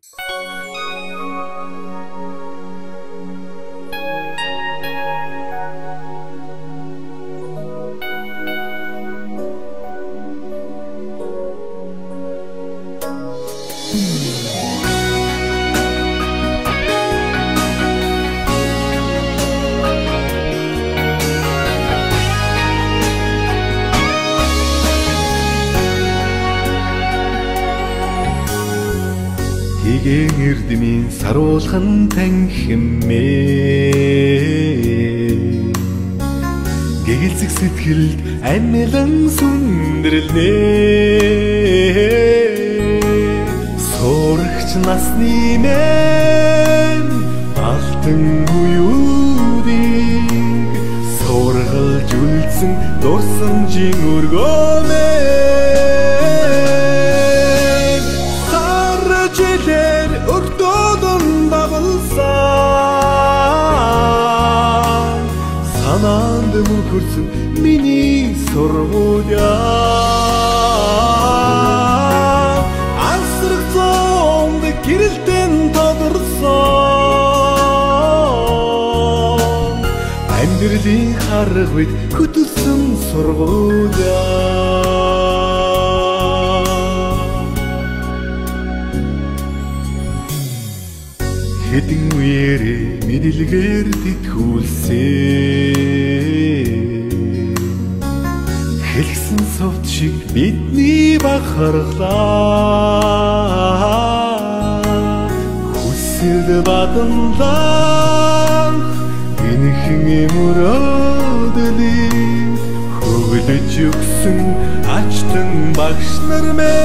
Хийгэн эрдмийн саруулхан танхимээ гэгэлцэх сэтгэлд амилан сүндэрлээ сурагч насны мэн алтан үеүүдийг сургалж үлдсэн дурсамжийн өргөмөө санаанд мөхөрсөн миний сургуулиа ансрах зоонд гэрэлтэн тодорсон амьдралын харах үед хөтөлсөн сургуулиа хэдэн үеэр мэдэлгээр тэтгүүлсэн хэлсэн совт шиг бидний бахархлаа хүсэл баданлаа гинхэн мөрөөдөлийг хөглөж өгсөн ачтан багш нар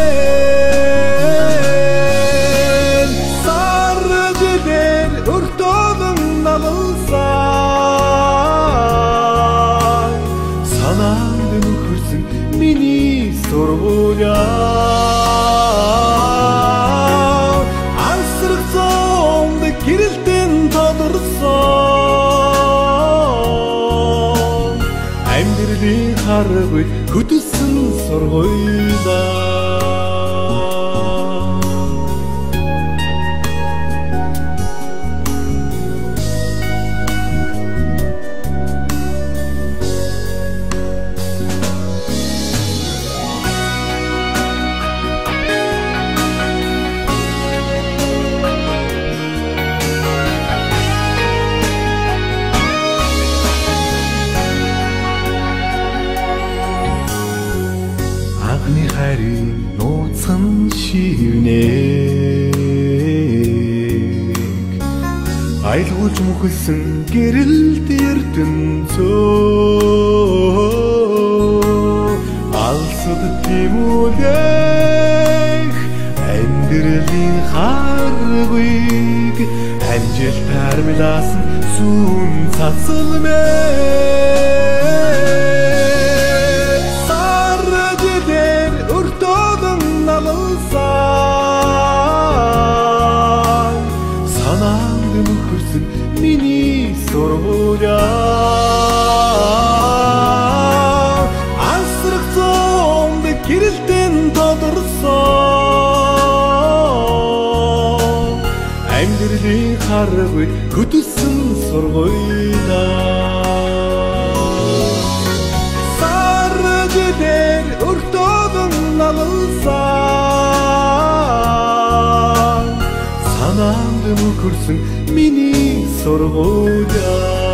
мэн саржидэр өртөдөн налсан санаанд нөхөрсөн миний сургуулиа ансрах зоонд гэрэлтэн тодорсон амьдралын харах үед хөтөлсөн сургуулиа анхны хайрын нууцхан шивнэг айлгуулж мөхөлсөн гэрэлт ертөнцөө алсад тимүүлэх амьдралын харгыг амжилт тармиласан сүн цацалмээ санаанд мөхөрсөн миний сургуулиа ансрах зоонд гэрэлтэн тодорсон амьдралын харах үед хөтөлсөн сургуулиа саржидэр өртөдөн налсан санаанд мөхөрсөн миний сургуулиа